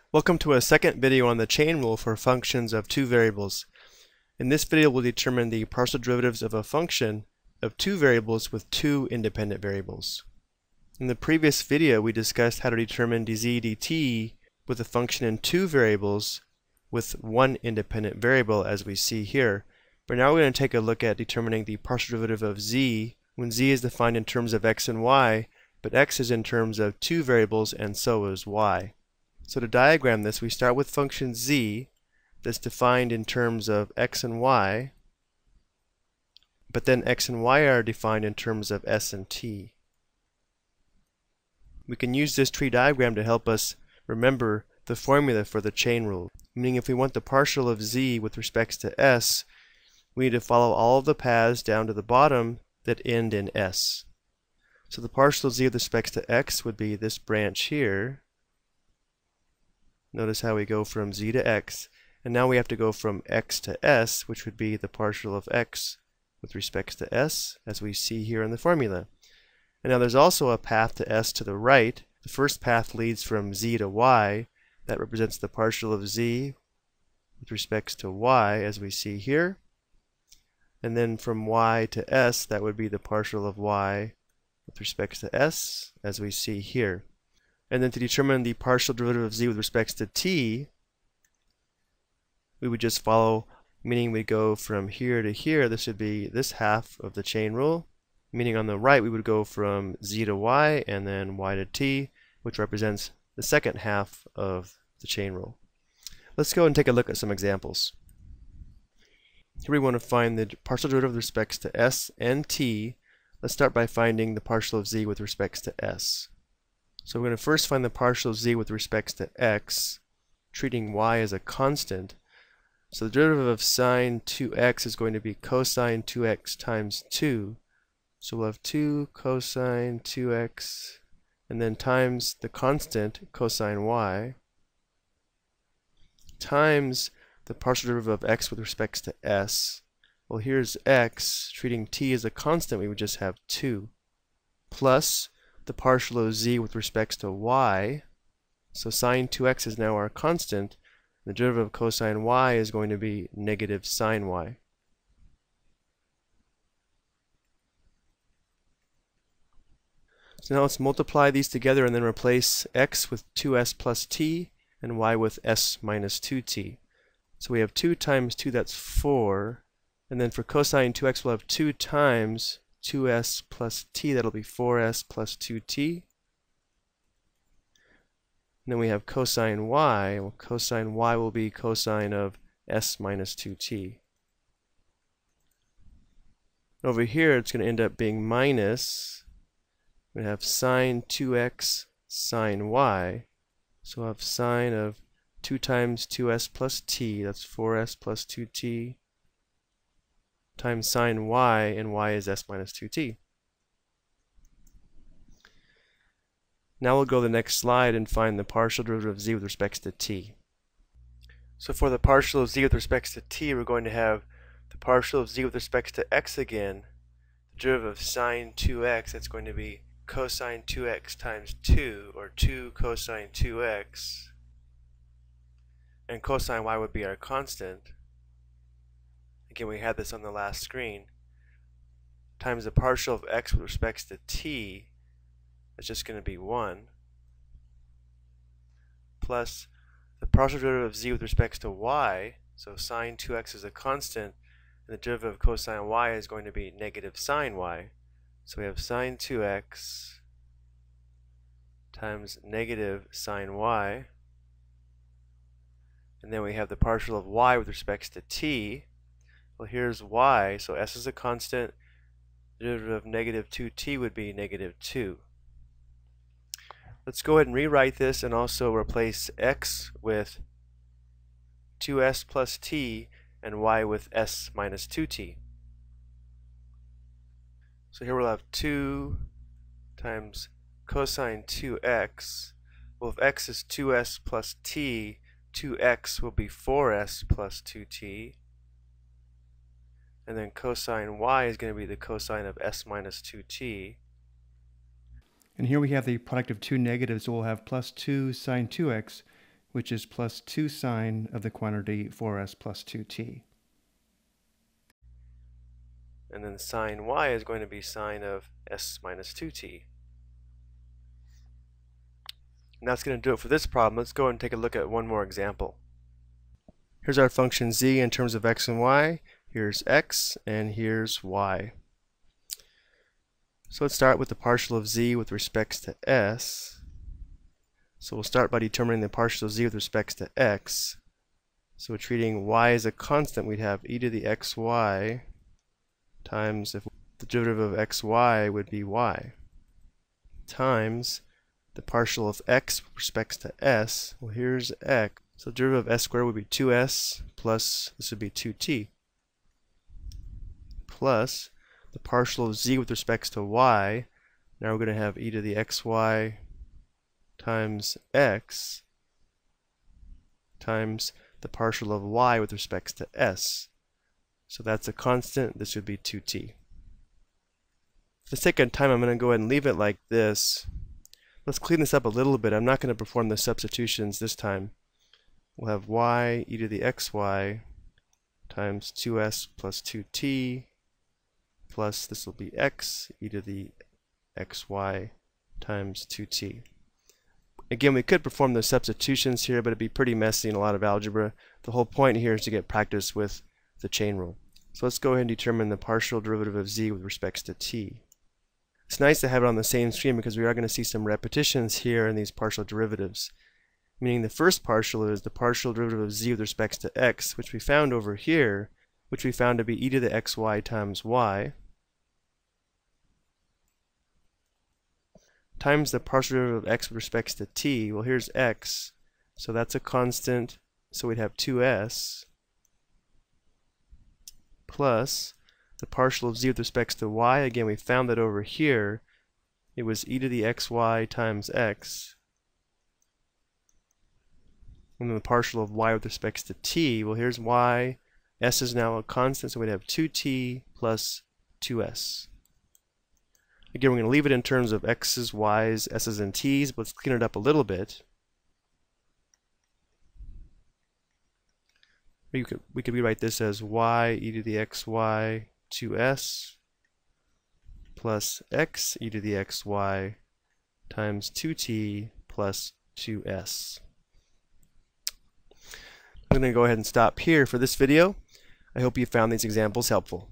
Welcome to a second video on the chain rule for functions of two variables. In this video we'll determine the partial derivatives of a function of two variables with two independent variables. In the previous video we discussed how to determine dz dt with a function in two variables with one independent variable as we see here. But now we're going to take a look at determining the partial derivative of z when z is defined in terms of x and y, but x is in terms of two variables and so is y. So to diagram this, we start with function z that's defined in terms of x and y, but then x and y are defined in terms of s and t. We can use this tree diagram to help us remember the formula for the chain rule, meaning if we want the partial of z with respect to s, we need to follow all of the paths down to the bottom that end in s. So the partial of z with respect to x would be this branch here. Notice how we go from z to x, and now we have to go from x to s, which would be the partial of x with respect to s, as we see here in the formula. And now there's also a path to s to the right. The first path leads from z to y. That represents the partial of z with respect to y, as we see here. And then from y to s, that would be the partial of y with respect to s, as we see here. And then to determine the partial derivative of z with respect to t, we would just follow, meaning we go from here to here. This would be this half of the chain rule, meaning on the right we would go from z to y and then y to t, which represents the second half of the chain rule. Let's go and take a look at some examples. Here we want to find the partial derivative with respect to s and t. Let's start by finding the partial of z with respect to s. So we're going to first find the partial of z with respect to x, treating y as a constant. So the derivative of sine 2x is going to be cosine 2x times 2. So we'll have 2 cosine 2x, and then times the constant cosine y, times the partial derivative of x with respect to s. Well, here's x, treating t as a constant, we would just have 2, plus the partial of z with respect to y. So sine 2x is now our constant. The derivative of cosine y is going to be negative sine y. So now let's multiply these together and then replace x with 2s plus t and y with s minus 2t. So we have 2 times 2, that's 4. And then for cosine 2x we'll have 2 times 2s plus t, that'll be 4s plus 2t. And then we have cosine y. Well, cosine y will be cosine of s minus 2t. Over here it's going to end up being minus. We have sine 2x sine y. So we'll have sine of 2 times 2s plus t, that's 4s plus 2t, times sine y, and y is s minus 2t. Now we'll go to the next slide and find the partial derivative of z with respect to t. So for the partial of z with respect to t, we're going to have the partial of z with respect to x again. The derivative of sine 2x, that's going to be cosine 2x times 2, or 2 cosine 2x. And cosine y would be our constant. Again, we had this on the last screen, times the partial of x with respect to t, that's just going to be 1, plus the partial derivative of z with respect to y, so sine 2x is a constant, and the derivative of cosine y is going to be negative sine y. So we have sine 2x times negative sine y, and then we have the partial of y with respect to t. Well, here's y, so s is a constant. The derivative of negative 2t would be negative 2. Let's go ahead and rewrite this and also replace x with 2s plus t and y with s minus 2t. So here we'll have 2 times cosine 2x. Well, if x is 2s plus t, 2x will be 4s plus 2t. And then cosine y is going to be the cosine of s minus 2t. And here we have the product of two negatives, so we'll have plus 2 sine 2x which is plus 2 sine of the quantity 4s plus 2t. And then sine y is going to be sine of s minus 2t. And that's going to do it for this problem. Let's go and take a look at one more example. Here's our function z in terms of x and y. Here's x and here's y. So let's start with the partial of z with respects to s. So we'll start by determining the partial of z with respects to x. So treating y as a constant, we'd have e to the xy times, if the derivative of xy would be y, times the partial of x with respects to s. Well, here's x. So the derivative of s squared would be 2s plus, this would be 2t, plus the partial of z with respects to y. Now we're going to have e to the xy times x times the partial of y with respects to s. So that's a constant. This would be 2t. For the sake of time, I'm going to go ahead and leave it like this. Let's clean this up a little bit. I'm not going to perform the substitutions this time. We'll have y e to the xy times 2s plus 2t plus, this will be x e to the xy times 2t. Again, we could perform the substitutions here, but it'd be pretty messy and a lot of algebra. The whole point here is to get practice with the chain rule. So let's go ahead and determine the partial derivative of z with respects to t. It's nice to have it on the same screen because we are going to see some repetitions here in these partial derivatives. Meaning the first partial is the partial derivative of z with respects to x, which we found over here, which we found to be e to the xy times y, times the partial derivative of x with respects to t. Well, here's x, so that's a constant, so we'd have 2s, plus the partial of z with respects to y. Again, we found that over here it was e to the xy times x, and then the partial of y with respects to t. Well, here's y, s is now a constant, so we'd have 2t plus 2s. Again, we're going to leave it in terms of x's, y's, s's, and t's, but let's clean it up a little bit. We could rewrite this as y e to the xy 2s plus x e to the xy times 2t plus 2s. I'm going to go ahead and stop here for this video. I hope you found these examples helpful.